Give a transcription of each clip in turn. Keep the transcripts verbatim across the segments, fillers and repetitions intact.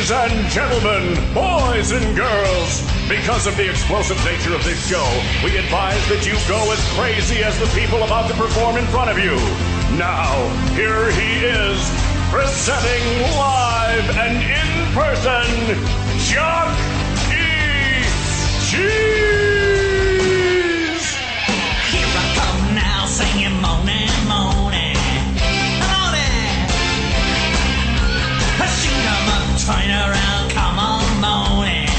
Ladies and gentlemen, boys and girls, because of the explosive nature of this show, we advise that you go as crazy as the people about to perform in front of you. Now, here he is, presenting live and in person, Chuck E. Cheese! Here I come now, singing moaning, moaning, moaning. Shoot 'em up, turn around, come on, moaning.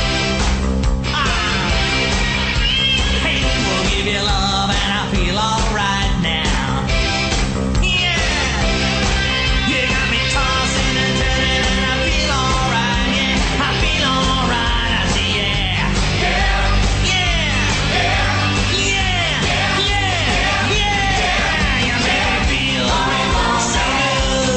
Ah. Hey, we'll give you love and I feel alright now. Yeah, you got me tossing and turning and I feel alright. Yeah, I feel alright. I say yeah, yeah, yeah, yeah, yeah, yeah, yeah. You make me feel so good, so good.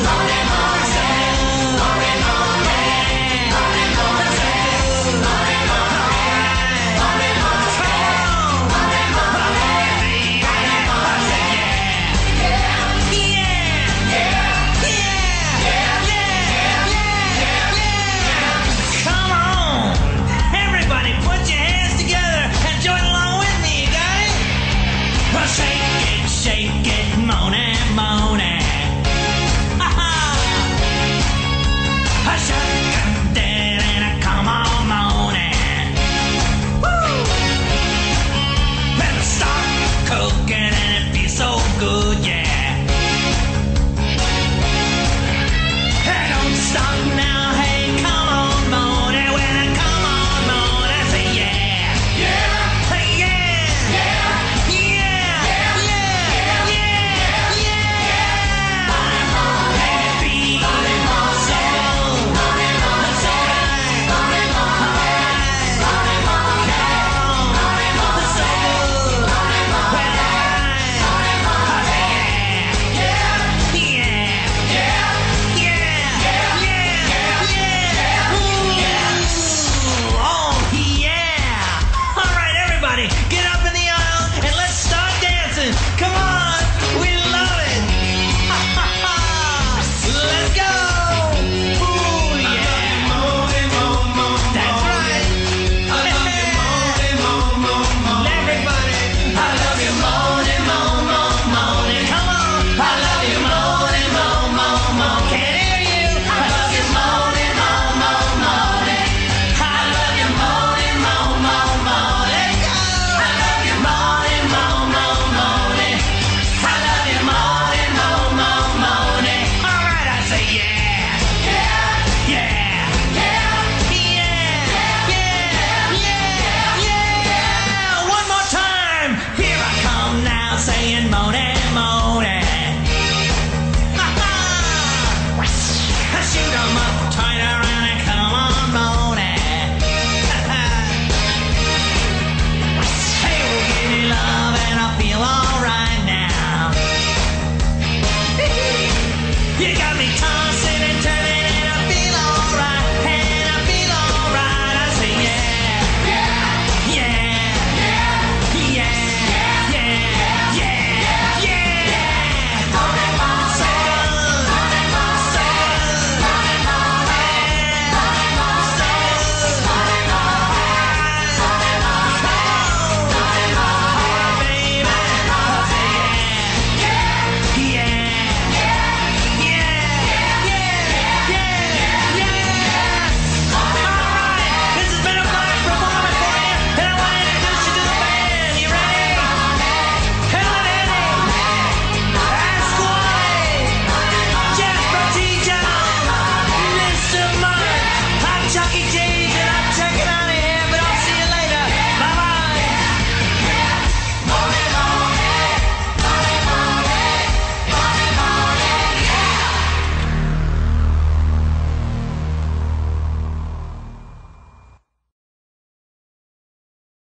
Come on, everybody, put your hands together and join along with me. You got it? Well, shake it, shake it, moan and moan.